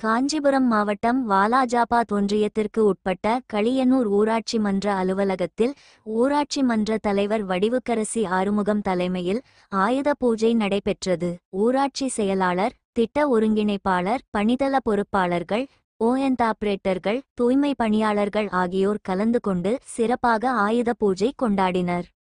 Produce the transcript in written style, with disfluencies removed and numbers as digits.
காஞ்சிபுரம் மாவட்டம் வாலாஜாபாத் ஒன்றியத்திற்கு உட்பட்ட களியனூர் ஊராட்சி மன்ற அலுவலகத்தில் ஊராட்சி மன்ற தலைவர் வடிவுக்கரசி ஆறுமுகம் தலைமையில் ஆயுத பூஜை நடைபெற்றது. ஊராட்சி செயலாளர், திட்ட ஒருங்கிணைப்பாளர், பணிதள பொறுப்பாளர்கள், ஆபரேட்டர்கள், தூய்மை பணியாளர்கள் ஆகியோர் கலந்து கொண்டு சிறப்பாக ஆயுத பூஜை கொண்டாடினர்.